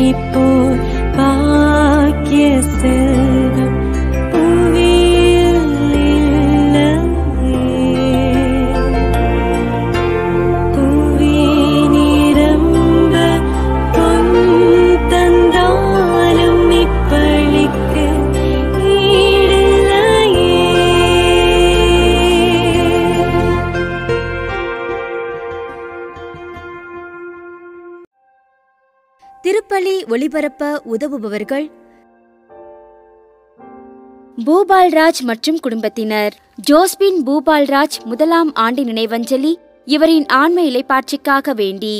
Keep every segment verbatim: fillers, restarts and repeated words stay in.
போல் பாக்கிய செல்வம் புவியில் இல்லையே. புவி நிரம்ப பொன் தந்தாலும் இப்பளிக்கு ஈடில்லையே. திருப்பலி ஒளிபரப்ப உதவுபவர்கள் பூபால்ராஜ் மற்றும் குடும்பத்தினர். ஜோஸ்பின் பூபால்ராஜ் முதலாம் ஆண்டு நினைவஞ்சலி இவரின் ஆன்ம இலைப்பாட்சிக்காக வேண்டி.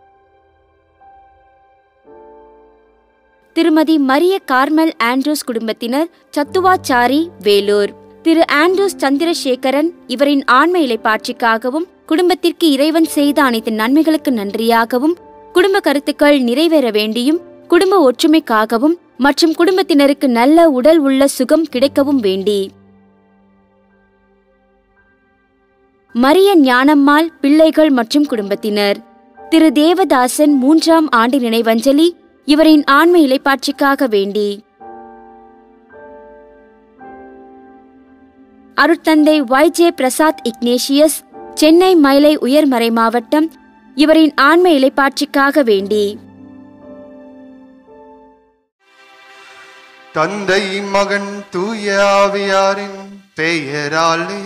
திருமதி மரிய கார்மல் ஆண்ட்ரூஸ் குடும்பத்தினர், சத்துவாச்சாரி, வேலூர். திரு ஆண்ட்ரூஸ் சந்திரசேகரன் இவரின் ஆன்ம இலைப்பாட்சிக்காகவும் குடும்பத்திற்கு இறைவன் செய்த அனைத்து நன்மைகளுக்கு நன்றியாகவும் குடும்ப கருத்துக்கள் நிறைவேற வேண்டியும் குடும்ப ஒற்றுமைக்காகவும் மற்றும் குடும்பத்தினருக்கு நல்ல உடல் உள்ள சுகம் கிடைக்கவும் வேண்டி. மரிய ஞானம்மாள் பிள்ளைகள் மற்றும் குடும்பத்தினர். திரு தேவதாசன் மூன்றாம் ஆண்டு நினைவஞ்சலி இவரின் ஆன்ம இலைப்பாட்சிக்காக வேண்டி. அருட்தந்தை Y J Prasad Ignatius, Chennai Mylai உயர்மறை மாவட்டம், இவரின் ஆன்ம இலைப்பாட்சிக்காக வேண்டி. தந்தை மகன் தூய ஆவியாரின் பெயராலே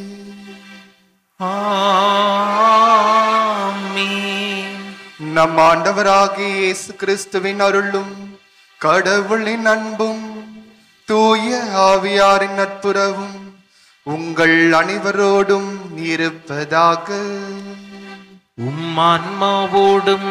ஆமென். நம் ஆண்டவராகிய இயேசு கிறிஸ்துவின் அருளும் கடவுளின் அன்பும் தூய ஆவியாரின் நட்புறவும் உங்கள் அனைவரோடும் இருப்பதாக. உம்மான்மாவோடும்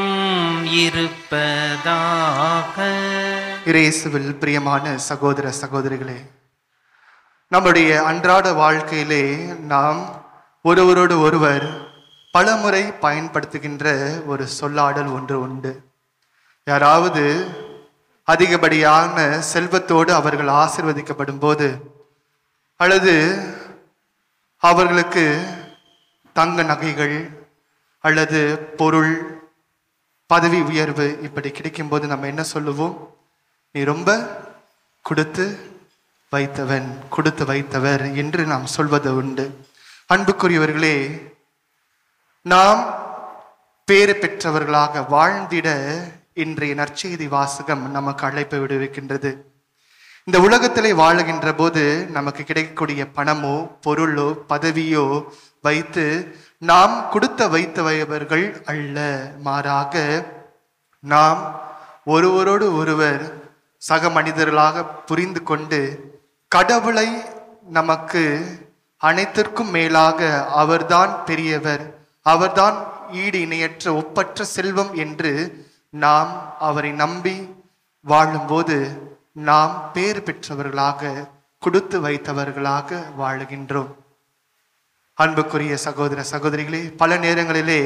இருப்பதாக. இயேசுவில் பிரியமான சகோதர சகோதரிகளே, நம்முடைய அன்றாட வாழ்க்கையிலே நாம் ஒருவரோடு ஒருவர் பலமுறை பயன்படுத்துகின்ற ஒரு சொல்லாடல் ஒன்று உண்டு. யாராவது அதிகப்படியான செல்வத்தோடு அவர்கள் ஆசீர்வதிக்கப்படும் போது, அல்லது அவர்களுக்கு தங்க நகைகள் அல்லது பொருள், பதவி உயர்வு இப்படி கிடைக்கும் போது நம்ம என்ன சொல்லுவோம்? நீ ரொம்ப கொடுத்து வைத்தவன், கொடுத்து வைத்தவர் என்று நாம் சொல்வது உண்டு. அன்புக்குரியவர்களே, நாம் பேறு பெற்றவர்களாக வாழ்ந்திட இன்றைய நற்செய்தி வாசகம் நமக்கு அழைப்பு விடுவிக்கின்றது. இந்த உலகத்திலே வாழுகின்ற போது நமக்கு கிடைக்கக்கூடிய பணமோ பொருளோ பதவியோ வைத்து நாம் கொடுத்த வைத்தவர்கள் அல்ல, மாறாக நாம் ஒருவரோடு ஒருவர் சக மனிதர்களாக புரிந்து கொண்டு கடவுளை நமக்கு அனைத்திற்கும் மேலாக அவர்தான் பெரியவர், அவர்தான் ஈடு இணையற்ற ஒப்பற்ற செல்வம் என்று நாம் அவரை நம்பி வாழும்போது நாம் பேறு பெற்றவர்களாக, கொடுத்து வைத்தவர்களாக வாழுகின்றோம். அன்புக்குரிய சகோதர சகோதரிகளே, பல நேரங்களிலே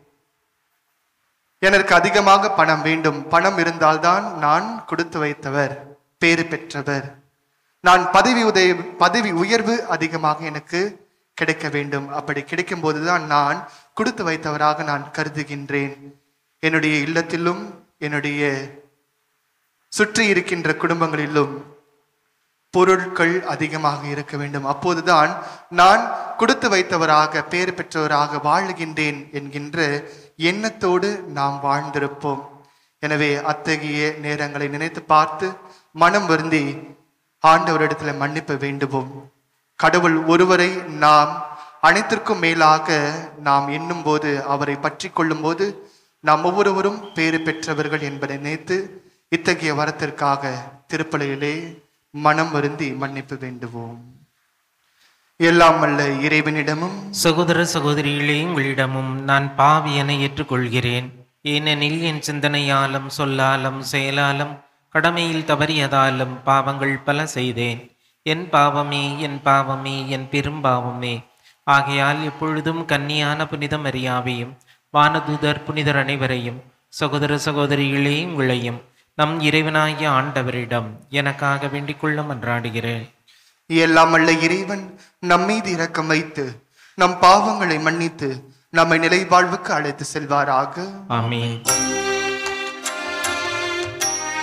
எனக்கு அதிகமாக பணம் வேண்டும், பணம் இருந்தால்தான் நான் கொடுத்து வைத்தவர், பேறு பெற்றவர், நான் பதவி உதவி பதவி உயர்வு அதிகமாக எனக்கு கிடைக்க வேண்டும், அப்படி கிடைக்கும் போதுதான் நான் கொடுத்து வைத்தவராக நான் கருதுகின்றேன். என்னுடைய இல்லத்திலும் என்னுடைய சுற்றி இருக்கின்ற குடும்பங்களிலும் பொருட்கள் அதிகமாக இருக்க வேண்டும், அப்போதுதான் நான் கொடுத்து வைத்தவராக பேறு பெற்றவராக வாழுகின்றேன் என்கின்ற எண்ணத்தோடு நாம் வாழ்ந்திருப்போம். எனவே அத்தகைய நேரங்களை நினைத்து பார்த்து மனம் வருந்தி ஆண்டவரிடத்துல மன்னிப்பு வேண்டுவோம். கடவுள் ஒருவரை நாம் அனைத்திற்கும் மேலாக நாம் எண்ணும் போது, அவரை பற்றி கொள்ளும் போது நாம் ஒவ்வொருவரும் பேறு பெற்றவர்கள் என்பதை நினைத்து இத்தகைய வரத்திற்காக திருப்பலியிலே மனம் வருந்தி மன்னிப்பு வேண்டுவோம். எல்லாம் வல்ல இறைவனிடமும் சகோதர சகோதரிகளே, உங்களிடமும் நான் பாவியனை ஏற்றுக்கொள்கிறேன். ஏனெனில் என் சிந்தனையாலும் சொல்லாலும் செயலாலும் கடமையில் தவறியதாலும் பாவங்கள் பல செய்தேன். என் பாவமே, என் பாவமே, என் பெரும் பாவமே. ஆகையால் எப்பொழுதும் கன்னியான புனித மரியாவையும் வானதூதர் புனிதர் அனைவரையும் சகோதர சகோதரிகளே உங்களையும் நம் இறைவனாகிய ஆண்டவரிடம் எனக்காக வேண்டிக் கொள்ள மன்றாடுகிறேன். எல்லாம் வல்ல இறைவன் நம்மீது இரக்கம் வைத்து நம் பாவங்களை மன்னித்து நம்மை நிலை வாழ்வுக்கு அழைத்து செல்வாராக. ஆமென்.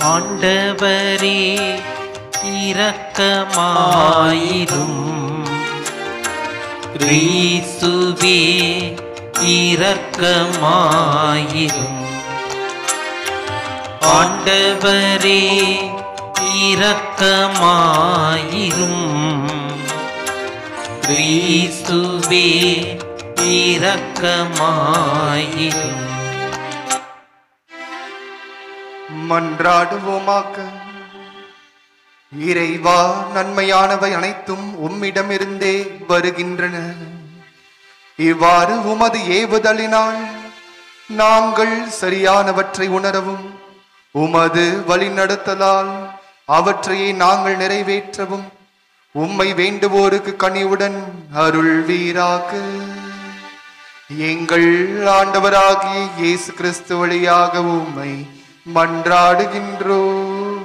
ஆண்டவரே இரக்கமாயிரும். கிறிஸ்துவே இரக்கமாயிரும். ஆண்டவரே இரக்கமாயிரும். கிறிஸ்துவே இரக்கமாயிரும். மன்றாடுவோமாக. இறைவா, நன்மையானவை அனைத்தும் உம்மிடமிருந்தே வருகின்றன. இவ்வாறு உமது ஏவுதலினால் நாங்கள் சரியானவற்றை உணரவும் உமது வழிநடத்தலால் அவற்றையே நாங்கள் நிறைவேற்றவும் உம்மை வேண்டுவோருக்கு கனிவுடன் அருள்வீராக. எங்கள் ஆண்டவராகிய இயேசு கிறிஸ்து வழியாக உம்மை மன்றாடுகின்றோம்.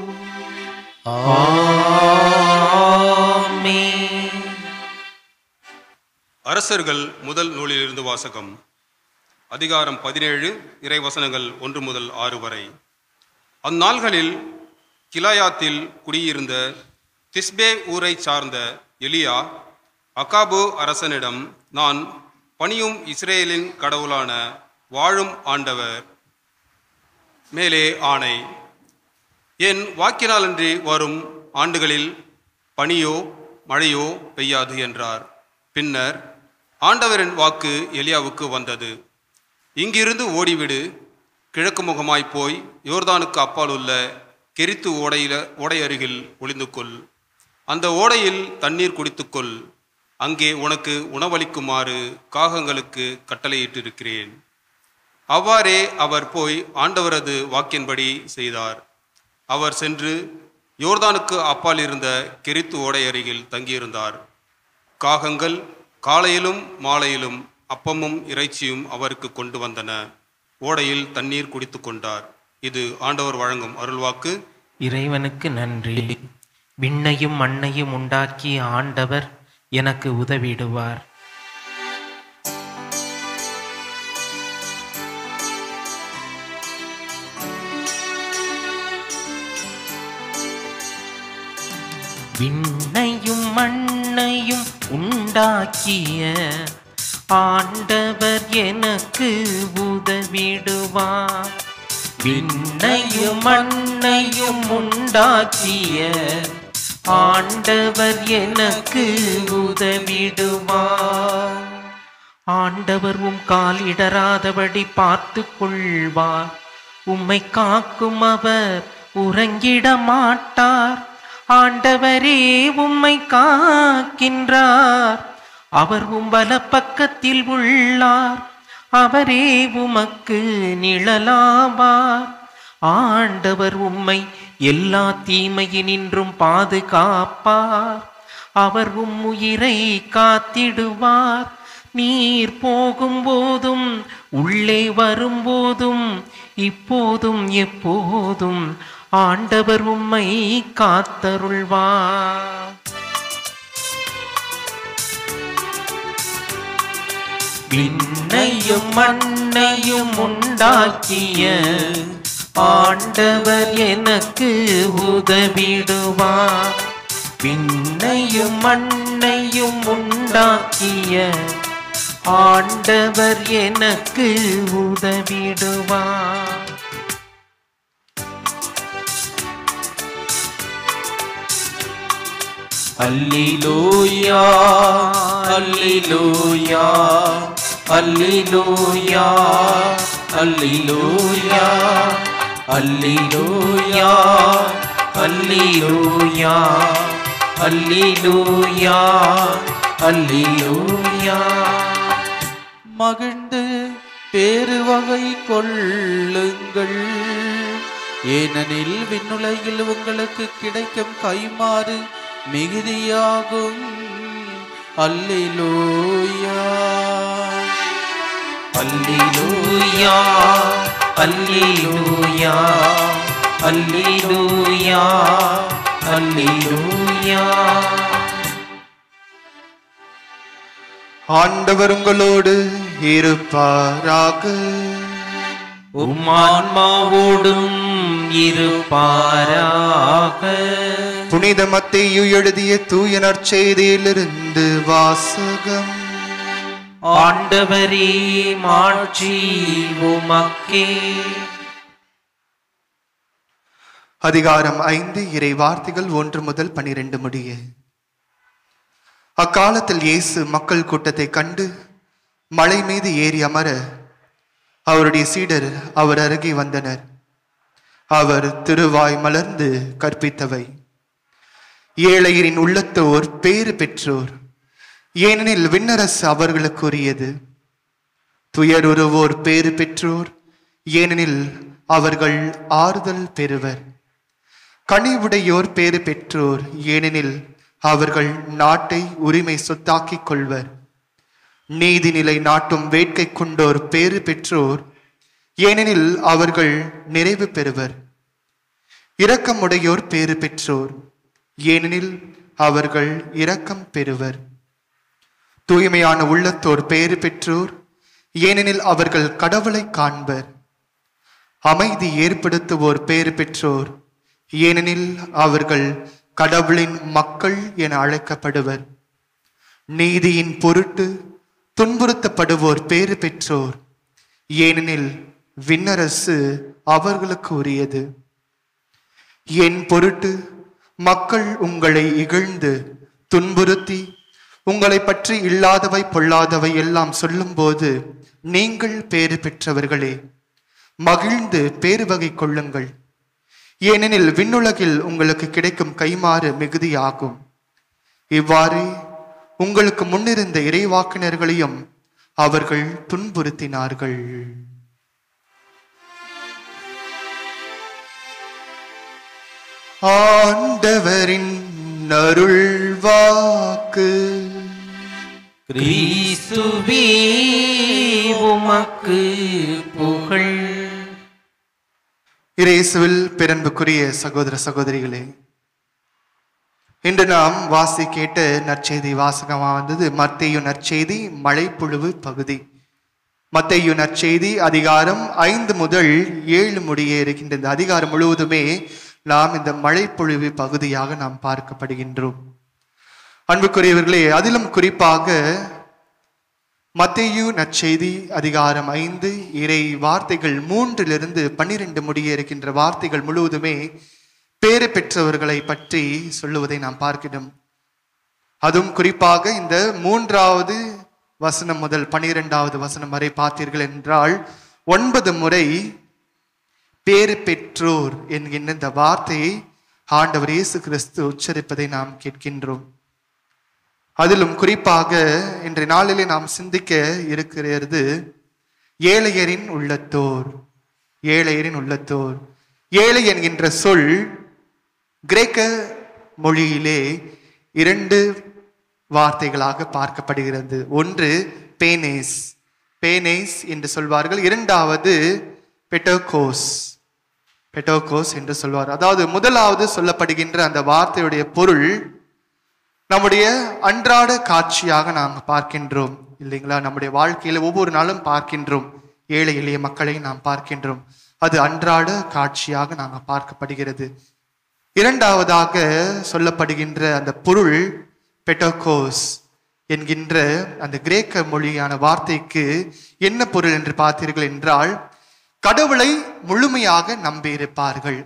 ஆமென். அரசர்கள் முதல் நூலிலிருந்து வாசகம். அதிகாரம் பதினேழு, இறைவசனங்கள் ஒன்று முதல் ஆறு வரை. அந்நாள்களில் கிலாயாத்தில் குடியிருந்த திஸ்பே ஊரை சார்ந்த எலியா அகாபு அரசனிடம், நான் பணியும் இஸ்ரேலின் கடவுளான வாழும் ஆண்டவர் மேலே ஆணை, என் வாக்கினாலன்றி வரும் ஆண்டுகளில் பனியோ மழையோ பெய்யாது என்றார். பின்னர் ஆண்டவரின் வாக்கு எலியாவுக்கு வந்தது. இங்கிருந்து ஓடிவிடு, கிழக்கு முகமாய் போய் யோர்தானுக்கு அப்பால் உள்ள கெரித்து ஓடையில ஓடை அருகில் ஒளிந்து கொள். அந்த ஓடையில் தண்ணீர் குடித்துக்கொள். அங்கே உனக்கு உணவளிக்குமாறு காகங்களுக்கு கட்டளையிட்டிருக்கிறேன். அவ்வாறே அவர் போய் ஆண்டவரது வாக்கின்படி செய்தார். அவர் சென்று யோர்தானுக்கு அப்பால் இருந்த கெரித்து ஓடை அருகில் தங்கியிருந்தார். காகங்கள் காலையிலும் மாலையிலும் அப்பமும் இறைச்சியும் அவருக்கு கொண்டு வந்தன. ஓடையில் தண்ணீர் குடித்து கொண்டார். இது ஆண்டவர் வழங்கும் அருள்வாக்கு. இறைவனுக்கு நன்றி. விண்ணையும் மண்ணையும் உண்டாக்கிய ஆண்டவர் எனக்கு உதவிடுவார். விண்ணையும் மண்ணையும் உண்டாக்கிய ஆண்டவர் எனக்கு உதவிடுவார். விண்ணையும் மண்ணையும் உண்டாக்கிய ஆண்டவர் எனக்கு உதவிடுவார். ஆண்டவர் உம் காலிடராதபடி பார்த்து கொள்வார். உம்மை காக்கும் அவர் உறங்கிட மாட்டார். ஆண்டவரே உம்மை காக்கின்றார். அவர் உம் வலப்பக்கத்தில் உள்ளார். அவரே உமக்கு நிழலாவார். ஆண்டவர் உம்மை எல்லா தீமையினின்றும் பாதுகாப்பார். அவர் உம் உயிரை காத்திடுவார். நீர் போகும்போதும் உள்ளே வரும்போதும் இப்போதும் எப்போதும் ஆண்டவர் உம்மை காத்தருள்வார். விண்ணையும் மண்ணையும் உண்டாக்கிய ஆண்டவர் எனக்கு உதவிடுவார். விண்ணையும் மண்ணையும் உண்டாக்கிய ஆண்டவர் எனக்கு உதவிடுவார். அல்லேலூயா அல்லேலூயா அல்லேலூயா அல்லேலூயா அல்லேலூயா அல்லேலூயா அல்லேலூயா அல்லேலூயா. மகிழ்ந்து பேருவகை கொள்ளுங்கள், ஏனெனில் விண்ணுலகில் உங்களுக்கு கிடைக்கும் கைமாறு மிகுதியாகும். அல்லேலூயா அல்லேலூயா அல்லேலூயா அல்லேலூயா அல்லேலூயா. ஆண்டவர் உங்களோடு இருப்பாராக. உம் ஆன்மாவோடும் இருப்பாராக. புனித மத்தேயு எழுதிய தூய நற்செய்தியிலிருந்து வாசகம். ஆண்டவரே மாட்சி உமக்கே. அதிகாரம் ஐந்து, இறை வார்த்தைகள் ஒன்று முதல் பனிரெண்டு முடிய. அக்காலத்தில் இயேசு மக்கள் கூட்டத்தை கண்டு மலை மீது ஏறி அமர அவருடைய சீடர் அவர் அருகே வந்தனர். அவர் திருவாய் மலர்ந்து கற்பித்தவை: ஏழையரின் உள்ளத்தோர் பேறு பெற்றோர், ஏனெனில் விண்ணரசு அவர்களுக்குரியது. துயருருவோர் பேறு பெற்றோர், ஏனெனில் அவர்கள் ஆறுதல் பெறுவர். கனிவுடையோர் பேறு பெற்றோர், ஏனெனில் அவர்கள் நாட்டை உரிமை சொத்தாக்கிக் கொள்வர். நீதிநிலை நாட்டும் வேட்கை கொண்டோர் பேறு பெற்றோர், ஏனெனில் அவர்கள் நிறைவு பெறுவர். இரக்கமுடையோர் பேறு பெற்றோர், ஏனெனில் அவர்கள் இரக்கம் பெறுவர். தூய்மையான உள்ளத்தோர் பேறு பெற்றோர், ஏனெனில் அவர்கள் கடவுளை காண்பர். அமைதி ஏற்படுத்துவோர் பேறு பெற்றோர், ஏனெனில் அவர்கள் கடவுளின் மக்கள் என அழைக்கப்படுவர். நீதியின் பொருட்டு துன்புறுத்தப்படுவோர் பேறு பெற்றோர், ஏனெனில் விண்ணரசு அவர்களுக்கு உரியது. என் பொருட்டு மக்கள் உங்களை இகழ்ந்து துன்புறுத்தி உங்களை பற்றி இல்லாதவை பொல்லாதவை எல்லாம் சொல்லும்போது நீங்கள் பேறு பெற்றவர்களே, மகிழ்ந்து பேறு வகை கொள்ளுங்கள். ஏனெனில் விண்ணுலகில் உங்களுக்கு கிடைக்கும் கைமாறு மிகுதியாகும். இவ்வாறு உங்களுக்கு முன்னிருந்த இறைவாக்கினர்களையும் அவர்கள் துன்புறுத்தினார்கள். ஆண்டவரின் அருள்வாக்கு. கிறிஸ்துவே உமக்கு புகழ். இயேசுவில் பெரன்புக்குரிய சகோதர சகோதரிகளே, இன்று நாம் வாசி கேட்ட நற்செய்தி வாசகமாக வந்தது மத்தேயு நற்செய்தி மழைப்பொழிவு பகுதி. மத்தேயு நற்செய்தி அதிகாரம் ஐந்து முதல் ஏழு முடிய இருக்கின்ற இந்த அதிகாரம் முழுவதுமே நாம் இந்த மழைப்பொழிவு பகுதியாக நாம் பார்க்கப்படுகின்றோம். அன்புக்குரியவர்களே, அதிலும் குறிப்பாக மத்தேயு நற்செய்தி அதிகாரம் ஐந்து இறை வார்த்தைகள் மூன்றிலிருந்து பன்னிரண்டு முடிய இருக்கின்ற வார்த்தைகள் முழுவதுமே பேறு பெற்றவர்களை பற்றி சொல்லுவதை நாம் பார்க்கிறோம். அதுவும் குறிப்பாக இந்த மூன்றாவது வசனம் முதல் பனிரெண்டாவது வசனம் வரை பார்த்தீர்கள் என்றால் ஒன்பது முறை பேறு பெற்றோர் என்கின்ற இந்த வார்த்தையை ஆண்டவர் இயேசு கிறிஸ்து உச்சரிப்பதை நாம் கேட்கின்றோம். அதிலும் குறிப்பாக இன்றைய நாளிலே நாம் சிந்திக்க இருக்கிறது ஏழையரின் உள்ளத்தோர். ஏழையரின் உள்ளத்தோர். ஏழை என்கின்ற சொல் கிரேக்க மொழியிலே இரண்டு வார்த்தைகளாக பார்க்கப்படுகிறது. ஒன்று பேனேஸ், பேனேஸ் என்று சொல்வார்கள். இரண்டாவது பெட்டோகோஸ், பெட்டோகோஸ் என்று சொல்வார். அதாவது முதலாவது சொல்லப்படுகின்ற அந்த வார்த்தையுடைய பொருள் நம்முடைய அன்றாட காட்சியாக நாம் பார்க்கின்றோம் இல்லைங்களா? நம்முடைய வாழ்க்கையில ஒவ்வொரு நாளும் பார்க்கின்றோம். ஏழை எளிய மக்களை நாம் பார்க்கின்றோம். அது அன்றாட காட்சியாக நாம் பார்க்கப்படுகிறது. இரண்டாவதாக சொல்லப்படுகின்ற அந்த பொருள் பெட்டோகோஸ் என்கின்ற அந்த கிரேக்க மொழியான வார்த்தைக்கு என்ன பொருள் என்று பார்த்தீர்கள் என்றால் கடவுளை முழுமையாக நம்பியிருப்பார்கள்.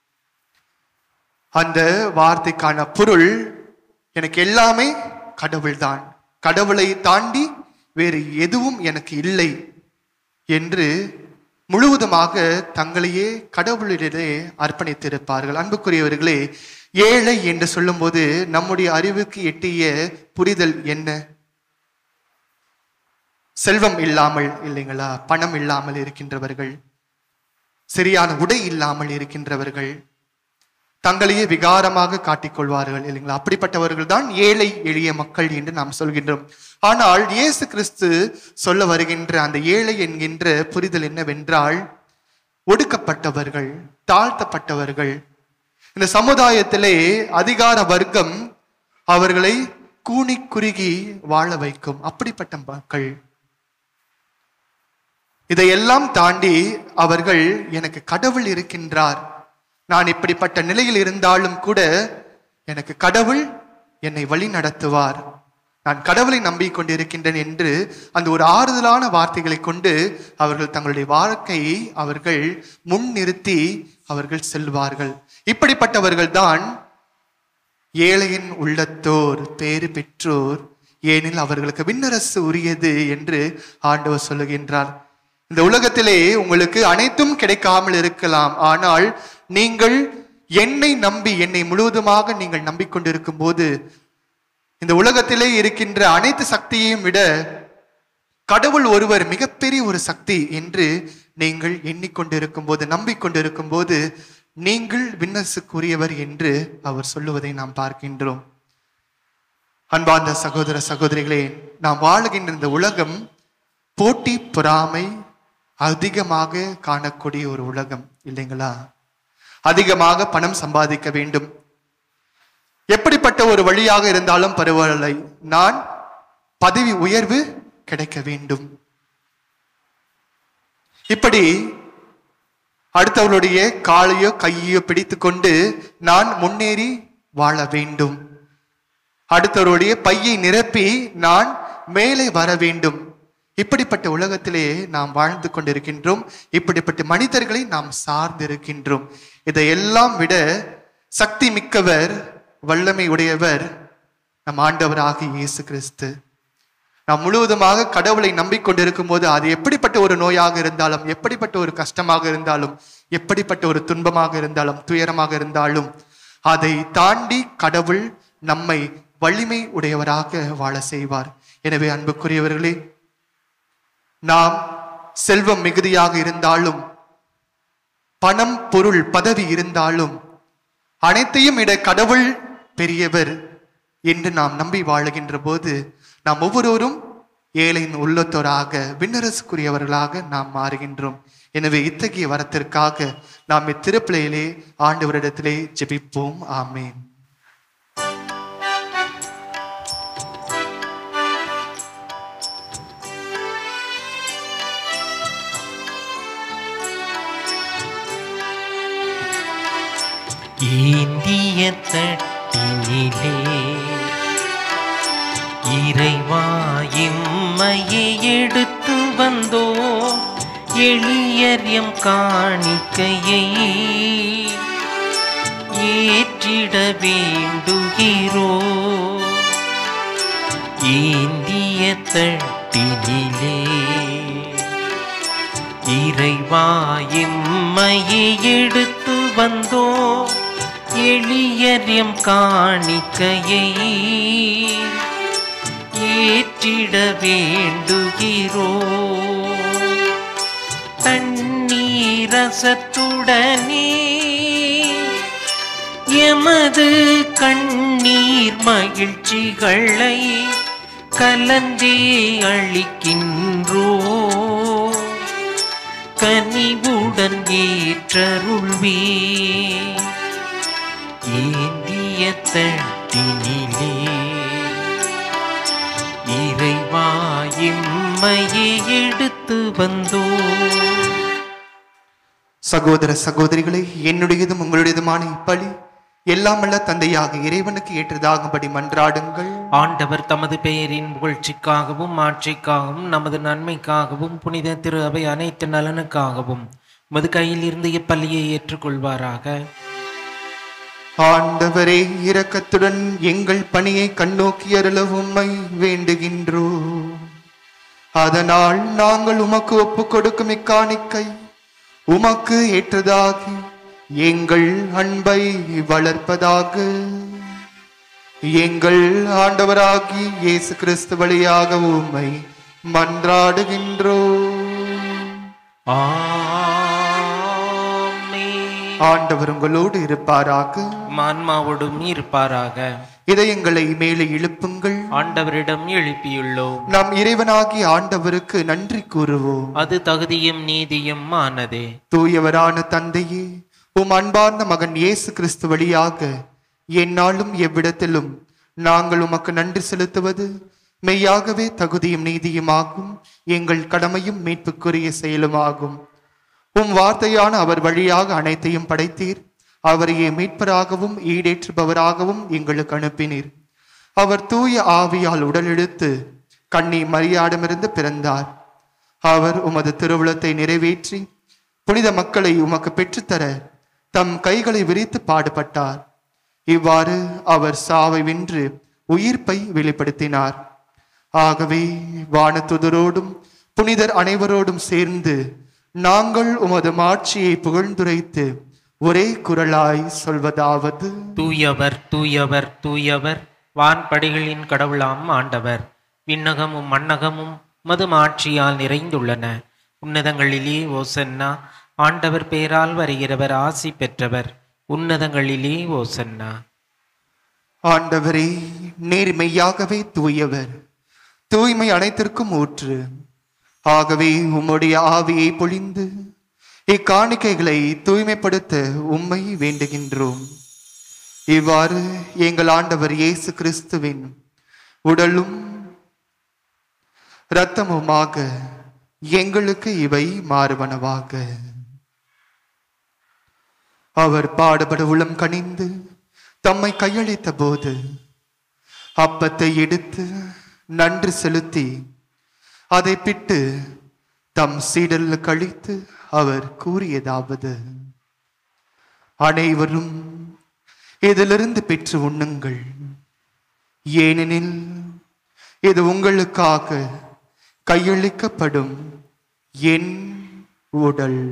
அந்த வார்த்தைக்கான பொருள் எனக்கு எல்லாமே கடவுள்தான், கடவுளை தாண்டி வேறு எதுவும் எனக்கு இல்லை என்று முழுவதுமாக தங்களையே கடவுளிடையே அர்ப்பணித்திருப்பார்கள். அன்புக்குரியவர்களே, ஏழை என்று சொல்லும் போது நம்முடைய அறிவுக்கு எட்டிய புரிதல் என்ன? செல்வம் இல்லாமல் இல்லைங்களா, பணம் இல்லாமல் இருக்கின்றவர்கள், சரியான உடை இல்லாமல் இருக்கின்றவர்கள், தங்களையே விகாரமாக காட்டிக்கொள்வார்கள் இல்லைங்களா? அப்படிப்பட்டவர்கள் தான் ஏழை எளிய மக்கள் என்று நாம் சொல்கின்றோம். ஆனால் இயேசு கிறிஸ்து சொல்ல வருகின்ற அந்த ஏழை என்கின்ற புரிதல் என்னவென்றால் ஒடுக்கப்பட்டவர்கள், தாழ்த்தப்பட்டவர்கள். இந்த சமுதாயத்திலே அதிகார வர்க்கம் அவர்களை கூனி குறுகி வாழ வைக்கும் அப்படிப்பட்ட மக்கள். இதையெல்லாம் தாண்டி அவர்கள் எனக்கு கடவுள் இருக்கின்றார், நான் இப்படிப்பட்ட நிலையில் இருந்தாலும் கூட எனக்கு கடவுள் என்னை வழி நடத்துவார், நான் கடவுளை நம்பிக்கொண்டிருக்கின்றேன் என்று அந்த ஒரு ஆறுதலான வார்த்தைகளை கொண்டு அவர்கள் தங்களுடைய வாழ்க்கையை அவர்கள் முன்னிறுத்தி அவர்கள் செல்வார்கள். இப்படிப்பட்டவர்கள் தான் ஏழையின் உள்ளத்தோர், பேறு பெற்றோர், ஏனில் அவர்களுக்கு விண்ணரசு உரியது என்று ஆண்டவர் சொல்லுகின்றார். இந்த உலகத்திலே உங்களுக்கு அனைத்தும் கிடைக்காமல் இருக்கலாம், ஆனால் நீங்கள் என்னை நம்பி என்னை முழுவதுமாக நீங்கள் நம்பிக்கொண்டிருக்கும் போது இந்த உலகத்திலே இருக்கின்ற அனைத்து சக்தியையும் விட கடவுள் ஒருவர் மிகப்பெரிய ஒரு சக்தி என்று நீங்கள் எண்ணிக்கொண்டிருக்கும் போது, நம்பிக்கொண்டிருக்கும் போது நீங்கள் விண்ணரசுக்குரியவர் என்று அவர் சொல்லுவதை நாம் பார்க்கின்றோம். அன்பார்ந்த சகோதர சகோதரிகளே, நாம் வாழுகின்ற இந்த உலகம் போட்டி பொறாமை அதிகமாக காணக்கூடிய ஒரு உலகம் இல்லைங்களா? அதிகமாக பணம் சம்பாதிக்க வேண்டும், எப்படிப்பட்ட ஒரு வழியாக இருந்தாலும் பரவாயில்லை, நான் பதவி உயர்வு கிடைக்க வேண்டும், இப்படி அடுத்தவர்களுடைய காலையோ கையோ பிடித்து கொண்டு நான் முன்னேறி வாழ வேண்டும், அடுத்தவருடைய பையை நிரப்பி நான் மேலே வர வேண்டும். இப்படிப்பட்ட உலகத்திலே நாம் வாழ்ந்து கொண்டிருக்கின்றோம். இப்படிப்பட்ட மனிதர்களை நாம் சார்ந்திருக்கின்றோம். இதையெல்லாம் விட சக்தி மிக்கவர், வல்லமை உடையவர் நம் ஆண்டவராகிய இயேசு கிறிஸ்து. நாம் முழுவதுமாக கடவுளை நம்பிக்கொண்டிருக்கும் போது அது எப்படிப்பட்ட ஒரு நோயாக இருந்தாலும், எப்படிப்பட்ட ஒரு கஷ்டமாக இருந்தாலும், எப்படிப்பட்ட ஒரு துன்பமாக இருந்தாலும், துயரமாக இருந்தாலும் அதை தாண்டி கடவுள் நம்மை வலிமை உடையவராக வாழ செய்வார். எனவே அன்புக்குரியவர்களே, நாம் செல்வம் மிகுதியாக இருந்தாலும், பணம் பொருள் பதவி இருந்தாலும், அனைத்தையும் விட கடவுள் பெரியவர் என்று நாம் நம்பி வாழுகின்ற போது நாம் ஒவ்வொருவரும் ஏழையின் உள்ளத்தோராக விண்ணரசுக்குரியவர்களாக நாம் மாறுகின்றோம். எனவே இத்தகைய வரத்திற்காக நாம் இத்திருப்பிலையிலே ஆண்டவரிடத்திலே ஜெபிப்போம். ஆமேன். ஏந்திய தட்டினிலே இறைவா இம்மையை எடுத்து வந்தோ, எளியர் எம் காணிக்கையை ஏற்றிட வேண்டுகிறோ. ஏந்திய தட்டினிலே இறைவா இம்மையை எடுத்து வந்தோ, எளியர் எம் காணிக்கையை ஏற்றிட வேண்டுகிறோ. தண்ணீரசத்துடனே எமது கண்ணீர் மகிழ்ச்சிகளை கலந்தே அளிக்கின்றோ. கனிவுடன் ஏற்றருள்வே. ஏந்திய தட்டினிலே இறைவா இம்மையை எடுத்து வந்தோ. சகோதர சகோதரிகளே, என்னுடையதும் உங்களுடையதுமான இப்பலி எல்லாம் அல்ல தந்தையாக இறைவனுக்கு ஏற்றதாகும்படி மன்றாடுங்கள். ஆண்டவர் தமது பெயரின் புகழ்ச்சிக்காகவும் ஆட்சிக்காகவும் நமது நன்மைக்காகவும் புனித திரு அவை அனைத்து நலனுக்காகவும் மது கையில் இருந்து இப்பள்ளியை ஏற்றுக்கொள்வாராக. ஆண்டவரே, இரக்கத்துடன் எங்கள் பணியை கண்ணோக்கி அருள உம்மை வேண்டுகின்றோம். அதனால் நாங்கள் உமக்கு ஒப்பு கொடுக்கும் இக்காணிக்கை உமக்கு ஏற்றதாகி எங்கள் அன்பை வளர்ப்பதாக. எங்கள் ஆண்டவராகி இயேசு கிறிஸ்து வழியாக உம்மை மன்றாடுகின்றோம். ஆண்டவர் உங்களோடு இருப்பாராக, ஆன்மாவோடும் இருப்பாராக. இதயங்களை மேலே எழுப்புங்கள். ஆண்டவரிடம் எழுப்பியுள்ளோம். நாம் இறைவனாகி ஆண்டவருக்கு நன்றி கூறுவோம். அது தகுதியும் நீதியும் ஆனதே. தூயவரான தந்தையே, உம் அன்பார்ந்த மகன் இயேசு கிறிஸ்து வழியாக எந்நாளும் எவ்விடத்திலும் நாங்கள் உமக்கு நன்றி செலுத்துவது மெய்யாகவே தகுதியும் நீதியுமாகும், எங்கள் கடமையும் மீட்புக்குரிய செயலுமாகும். உம் வார்த்தையான அவர் வழியாக அனைத்தையும் படைத்தீர். அவரையே மீட்பராகவும் ஈடேற்றுபவராகவும் எங்களுக்கு அனுப்பினீர். அவர் தூய ஆவியால் உடலெடுத்து கன்னி மரியாடமிருந்து பிறந்தார். அவர் உமது திருவுளத்தை நிறைவேற்றி புனித மக்களை உமக்கு பெற்றுத்தர தம் கைகளை விரித்து பாடுபட்டார். இவ்வாறு அவர் சாவை வென்று உயிர்ப்பை வெளிப்படுத்தினார். ஆகவே வானதுதரோடும் புனிதர் அனைவரோடும் சேர்ந்து நாங்கள் உமது மாட்சியை புகழ்ந்துரைத்து ஒரே குரலாய் சொல்வதாவது: தூயவர் தூயவர் தூயவர், வான்படைகளின் கடவுளாம் ஆண்டவர். விண்ணகமும் மண்ணகமும் மது மாட்சியால் நிறைந்துள்ளன. உன்னதங்களிலே ஓசன்னா. ஆண்டவர் பேரால் வருகிறவர் ஆசி பெற்றவர். உன்னதங்களிலே ஓசன்னா. ஆண்டவரே, நீர் மெய்யாகவே தூயவர், தூய்மை அனைத்திற்கும் ஊற்று. ஆகவே உம்முடைய ஆவியை பொழிந்து இக்காணிக்கைகளை தூய்மைப்படுத்த உம்மை வேண்டுகின்றோம். இவ்வாறு எங்கள் ஆண்டவர் இயேசு கிறிஸ்துவின் உடலும் இரத்தமுமாக எங்களுக்கு இவை மாறுவனவாக. அவர் பாடுபட உளம் கனிந்து தம்மை கையளித்த போது அப்பத்தை எடுத்து நன்றி செலுத்தி அதை பிட்டு தம் சீடரில் கழித்து அவர் கூறியதாவது: அனைவரும் இதிலிருந்து பெற்று உண்ணுங்கள், ஏனெனில் இது உங்களுக்காக கையளிக்கப்படும் என் உடல்.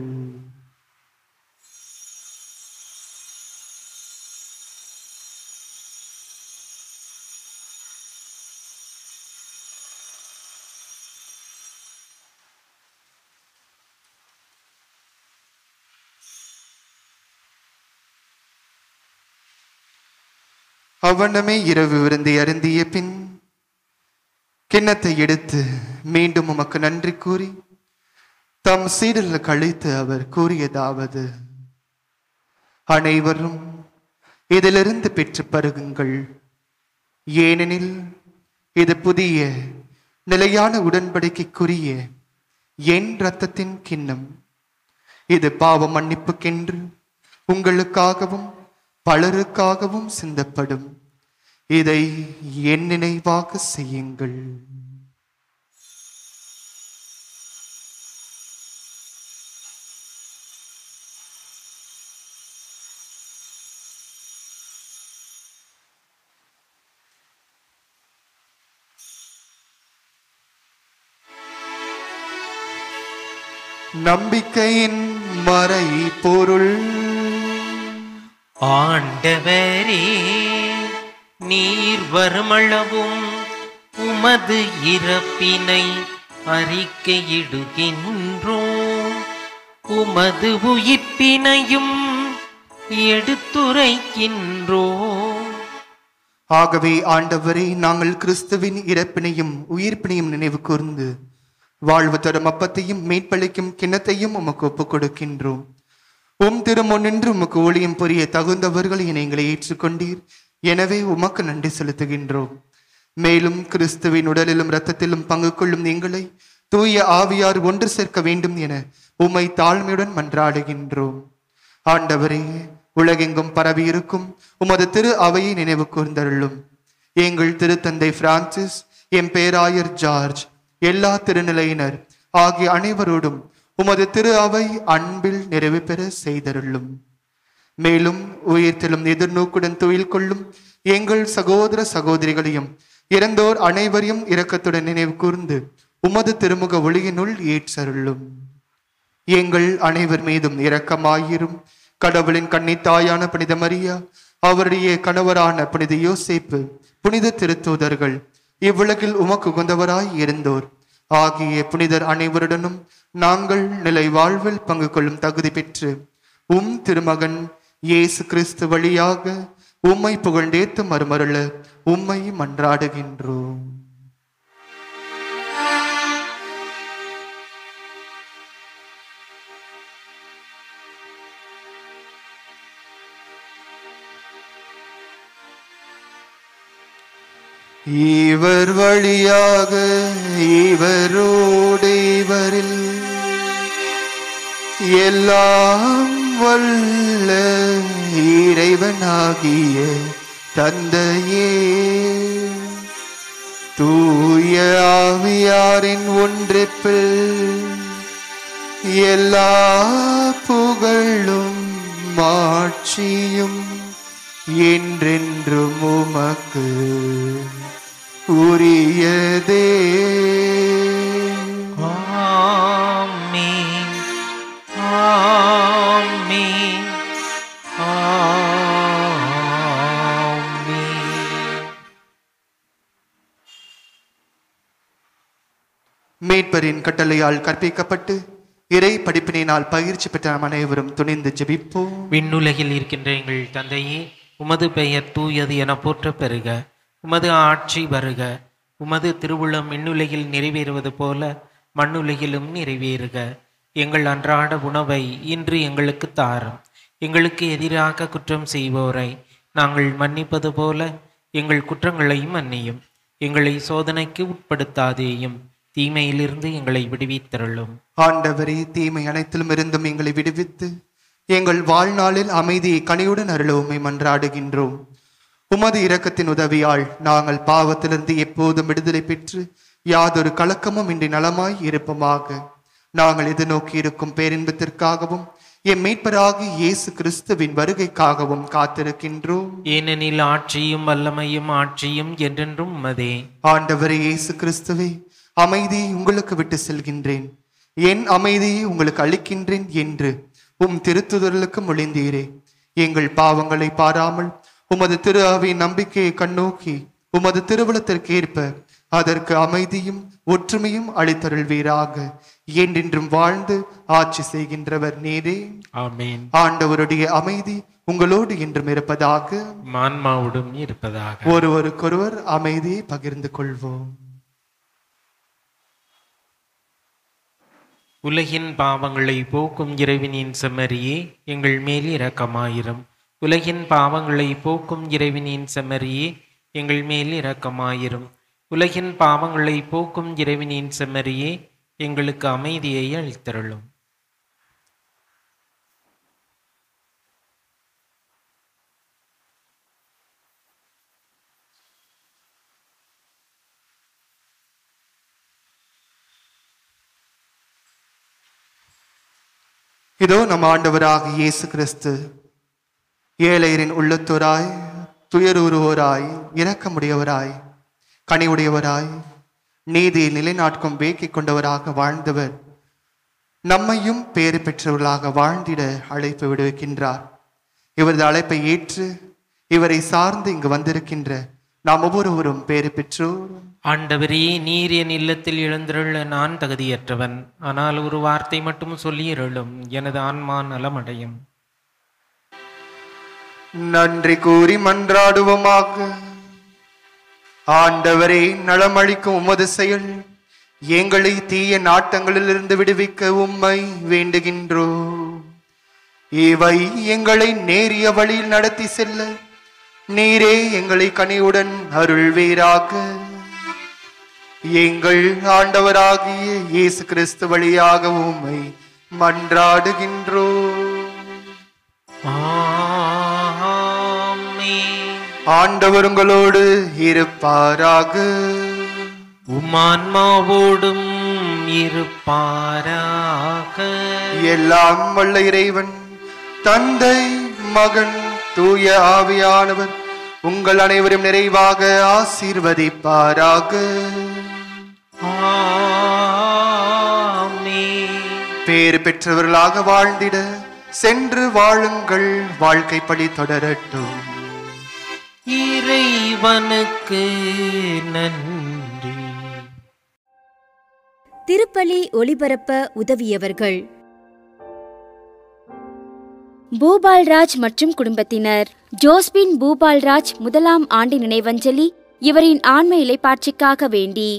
அவ்வண்ணமே இரவு விருந்தை அருந்திய பின் கிண்ணத்தை எடுத்து மீண்டும் உமக்கு நன்றி கூறி தம் சீடரில் கழித்து அவர் கூறியதாவது: அனைவரும் இதிலிருந்து பெற்று பருகுங்கள், ஏனெனில் இது புதிய நிலையான உடன்படிக்கைக்குரிய என் இரத்தத்தின் கிண்ணம். இது பாவ மன்னிப்புக்கென்று உங்களுக்காகவும் பலருக்காகவும் சிந்தப்படும். இதை என் நினைவாக செய்யுங்கள். நம்பிக்கையின் மறை பொருள். ஆண்டவரே, நீர் வருமளவும் உமது இறப்பினை அறிக்கையிடுகின்றோம், உமது உயிர்ப்பினையும் எடுத்துரைக்கின்றோம். ஆகவே ஆண்டவரே, நாங்கள் கிறிஸ்துவின் இறப்பினையும் உயிர்ப்பினையும் நினைவு கூர்ந்து வாழ்வு தரும் அப்பத்தையும் மீட்பளிக்கும் கிண்ணத்தையும் உமக்கு ஒப்புக் கொடுக்கின்றோம். உம் திருமுன்னின்று உமக்கு ஊழியம் புரிய தகுந்தவர்கள் என எங்களை ஏற்றுக்கொண்டீர். எனவே உமக்கு நன்றி செலுத்துகின்றோம். மேலும் கிறிஸ்துவின் உடலிலும் இரத்தத்திலும் பங்கு கொள்ளும் எங்களை தூய ஆவியார் ஒன்று சேர்க்க வேண்டும் என உம்மை தாழ்மையுடன் மன்றாடுகின்றோம். ஆண்டவரே, உலகெங்கும் பரவி இருக்கும் உமது திரு அவையை நினைவு கூர்ந்தருளும். எங்கள் திருத்தந்தை பிரான்சிஸ், எம் பேராயர் ஜார்ஜ், எல்லா திருநிலையினர் ஆகிய அனைவரோடும் உமது திரு அவை அன்பில் நிறைவு பெற செய்தருளும். மேலும் உயிர்த்தெழும் எதிர்நோக்குடன் துயில் கொள்ளும் எங்கள் சகோதர சகோதரிகளையும் இறந்தோர் அனைவரையும் இரக்கத்துடன் நினைவு கூர்ந்து உமது திருமுக ஒளியினுள் ஏற்றருளும். எங்கள் அனைவர் மீதும் இரக்கமாயிரும். கடவுளின் கன்னித்தாயான புனித மரியா, அவருடைய கணவரான புனித யோசேப்பு, புனித திருத்தூதர்கள், இவ்வுலகில் உமக்கு உகந்தவராய் இருந்தோர் ஆகிய புனிதர் அனைவருடனும் நாங்கள் நிலை வாழ்வில் பங்கு கொள்ளும் தகுதி பெற்று உம் திருமகன் இயேசு கிறிஸ்து வழியாக உம்மை புகழ்ந்தேத்து மறுமருள உம்மை மன்றாடுகின்றோம். இவர் வழியாக இவரோடு இவரில் எல்லாம் வல்ல ஆவியாகிய தந்தையே, தூய ஆவியாரின் ஒன்றிப்பில் எல்லா புகழும் மாட்சியும் என்றென்றும் உமக்கு உரியதே. ஆமென், ஆமென், ஆமென். மீட்பரின் கட்டளையால் கற்பிக்கப்பட்டு இறை படிப்பினால் பயிற்சி பெற்ற நாம் அனைவரும் துணிந்து ஜெபிப்போம். விண்ணுலகில் இருக்கின்ற எங்கள் தந்தையே, உமது பெயர் தூயது என போற்ற பெறுக. உமது ஆட்சி வருக. உமது திருவுளம் விண்ணுலகில் நிறைவேறுவது போல மண்ணுலகிலும் நிறைவேறுக. எங்கள் அன்றாட உணவை இன்று எங்களுக்கு தாரும். எங்களுக்கு எதிராக குற்றம் செய்வோரை நாங்கள் மன்னிப்பது போல எங்கள் குற்றங்களை மன்னியும். எங்களை சோதனைக்கு உட்படுத்தாதேயும், தீமையிலிருந்து எங்களை விடுவித்தருளும். ஆண்டவரே, தீமை அனைத்திலும் இருந்தும் எங்களை விடுவித்து எங்கள் வாழ்நாளில் அமைதியை கனியுடன் அருளவுமை மன்றாடுகின்றோம். உமது இரக்கத்தின் உதவியால் நாங்கள் பாவத்திலிருந்து எப்போதும் விடுதலை பெற்று யாதொரு கலக்கமும் இன்றி நலமாய் இருப்போமாக. நாங்கள் எதிர்நோக்கி இருக்கும் பேரின்பத்திற்காகவும் எம் மீட்பராகிய இயேசு கிறிஸ்துவின் வருகைக்காகவும் காத்திருக்கின்றோம். ஏனெனில் ஆட்சியும் வல்லமையும் ஆட்சியும் என்றென்றும் உமதே. ஆண்டவரே இயேசு கிறிஸ்துவே, அமைதியை உங்களுக்கு விட்டு செல்கின்றேன், என் அமைதியை உங்களுக்கு அளிக்கின்றேன் என்று உம் திருத்துதலுக்கு மொழிந்தீரே. எங்கள் பாவங்களை பாராமல் உமது திரு ஆவியின் நம்பிக்கையை கண்ணோக்கி உமது திருவுளத்திற்கு ஏற்ப அதற்கு அமைதியும் ஒற்றுமையும் அளித்தருள்வீராக. என்றென்றும் வாழ்ந்து ஆட்சி செய்கின்றவர் நீரே. ஆமென். ஆண்டவருடைய அமைதி உங்களோடு என்றும் இருப்பதாக, மான்மாவுடன் இருப்பதாக. ஒருவருக்கொருவர் அமைதியை பகிர்ந்து கொள்வோம். உலகின் பாவங்களை போக்கும் இறைவனின் செம்மறியே, எங்கள் மேல் இரக்கமாயிரும். உலகின் பாவங்களை போக்கும் இறைவனின் செம்மறியே, எங்கள் மேல் இரக்கமாயிரும். உலகின் பாவங்களை போக்கும் இறைவனின் செம்மறியே, எங்களுக்கு அமைதியை அளித்தருளும். இதோ நம் ஆண்டவராக இயேசு கிறிஸ்து ஏழையரின் உள்ளத்தோராய், துயருருவோராய், இரக்கமுடையவராய், கனிவுடையவராய், நீதியை நிலைநாட்டும் வேக்கிக் கொண்டவராக வாழ்ந்தவர் நம்மையும் பேறு பெற்றவர்களாக வாழ்ந்திட அழைப்பு விடுவிக்கின்றார். இவரது அழைப்பை ஏற்று இவரை சார்ந்து இங்கு வந்திருக்கின்ற நாம் ஒவ்வொருவரும் பேறு பெற்றோர். ஆண்டவரே, நீர் என் இல்லத்தில் எழுந்தருள நான் தகுதியற்றவன். ஆனால் ஒரு வார்த்தை மட்டும் சொல்லியருளும், எனது ஆன்மா நலமடையும். நன்றி கூறி மன்றாடுவோமாக. ஆண்டவரே, நலமளிக்கும் உமது செயல் எங்களை தீய நாட்டங்களிலிருந்து விடுவிக்க உம்மை வேண்டுகின்றோம். இவை எங்களை நேரிய வழியில் நடத்தி செல்ல நீரே எங்களை கனிவுடன் அருள்வீராக. எங்கள் ஆண்டவராகிய இயேசு கிறிஸ்து வழியாக உம்மை மன்றாடுகின்றோம். ஆமென். ஆண்டவர் உங்களோடு இருப்பாராக. உம்மான்மாவோடும் இருப்பாராக. எல்லாம் வல்ல இறைவன் தந்தை, மகன், தூய ஆவியானவர் உங்கள் அனைவரும் நிறைவாக ஆசீர்வதிப்பாராக. ஆமென். பேறு பெற்றவர்களாக வாழ்ந்திட சென்று வாழுங்கள். வாழ்க்கை படி தொடரட்டும். இறைவனுக்கு நன்றி. திருப்பலி ஒளிபரப்ப உதவியவர்கள் பூபால்ராஜ் மற்றும் குடும்பத்தினர். ஜோஸ்பின் பூபால்ராஜ் முதலாம் ஆண்டு நினைவஞ்சலி இவரின் ஆன்ம இலைப்பாட்சிக்காக வேண்டி.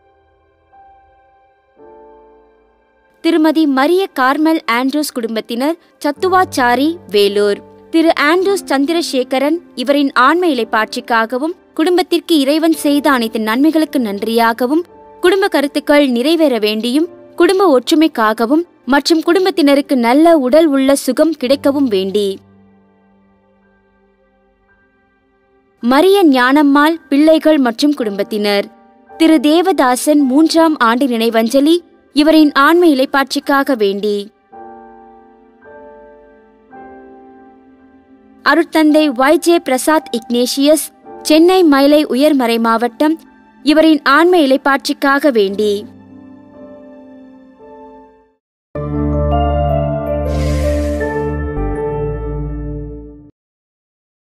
திருமதி மரிய கார்மல் ஆண்ட்ரூஸ் குடும்பத்தினர், சத்துவாச்சாரி, வேலூர். திரு ஆண்ட்ரூஸ் சந்திரசேகரன் இவரின் ஆன்ம இலைப்பாட்சிக்காகவும் குடும்பத்திற்கு இறைவன் செய்த அனைத்து நன்மைகளுக்கு நன்றியாகவும் குடும்ப கருத்துக்கள் நிறைவேற வேண்டியும் குடும்ப ஒற்றுமைக்காகவும் மற்றும் குடும்பத்தினருக்கு நல்ல உடல் உள்ள சுகம் கிடைக்கவும் வேண்டி. மரிய ஞானம்மாள் பிள்ளைகள் மற்றும் குடும்பத்தினர். திரு தேவதாசன் மூன்றாம் ஆண்டு நினைவஞ்சலி இவரின் ஆன்ம இலைப்பாட்சிக்காக வேண்டி. அருட்தந்தை Y J Prasad Ignatius, Chennai Mylai உயர்மறை மாவட்டம், இவரின் ஆன்ம இலைப்பாட்சிக்காக வேண்டி.